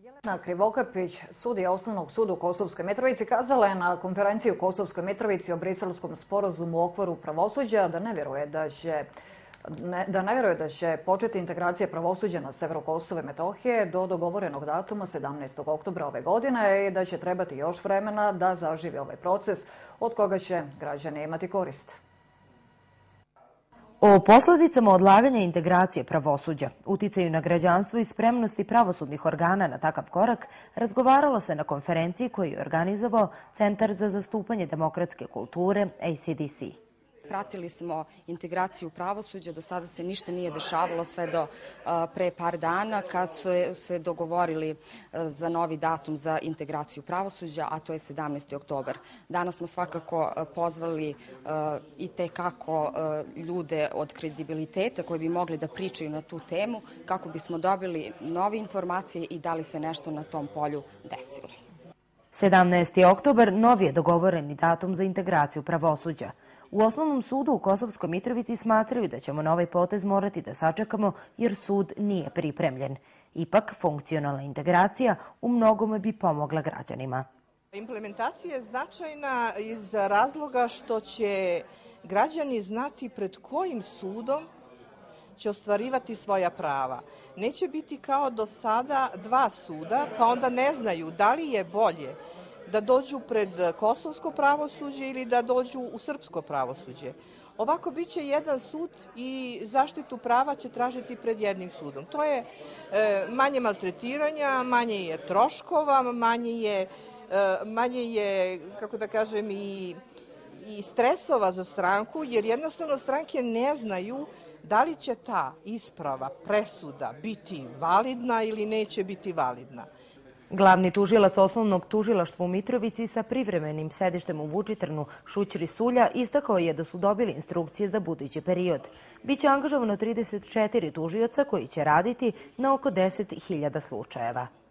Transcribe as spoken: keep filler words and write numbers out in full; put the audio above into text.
Jelena Krivokapić, sudija Osnovnog suda u Kosovskoj Mitrovici, kazala je na konferenciji u Kosovskoj Mitrovici o Briselskom sporazumu u okviru pravosuđa da ne vjeruje da će Ne, da ne vjeruje da će početi integracija pravosuđa na severu Kosova i Metohije do dogovorenog datuma sedamnaestog oktobra ove godine i da će trebati još vremena da zaživi ovaj proces od koga će građani imati korist. O posledicama odlaganja integracije pravosuđa, uticaju na građanstvo i spremnosti pravosudnih organa na takav korak razgovaralo se na konferenciji koju je organizovao Centar za zastupanje demokratske kulture A C D C. Pratili smo integraciju pravosuđa, do sada se ništa nije dešavalo sve do pre par dana kad su se dogovorili za novi datum za integraciju pravosuđa, a to je sedamnaesti oktobar. Danas smo svakako pozvali i tekako ljude od kredibiliteta koji bi mogli da pričaju na tu temu kako bismo dobili nove informacije i da li se nešto na tom polju desilo. sedamnaesti oktobar novi je dogovoreni datum za integraciju pravosuđa. U Osnovnom sudu u Kosovskoj Mitrovici smatraju da ćemo na ovaj potez morati da sačekamo jer sud nije pripremljen. Ipak, funkcionalna integracija u mnogome bi pomogla građanima. Implementacija je značajna iz razloga što će građani znati pred kojim sudom će ostvarivati svoja prava. Neće biti kao do sada dva suda, pa onda ne znaju da li je bolje da dođu pred kosovsko pravosuđe ili da dođu u srpsko pravosuđe. Ovako biće jedan sud i zaštitu prava će tražiti pred jednim sudom. To je manje maltretiranja, manje je troškova, manje je, manje je kako da kažem, i, i stresova za stranku, jer jednostavno stranke ne znaju da li će ta isprava, presuda biti validna ili neće biti validna. Glavni tužilac Osnovnog tužilaštva u Mitrovici sa privremenim sedištem u Vučitrnu, Šućri Sulja, istakao je da su dobili instrukcije za budući period. Biće angažovano trideset četiri tužioca koji će raditi na oko deset hiljada slučajeva.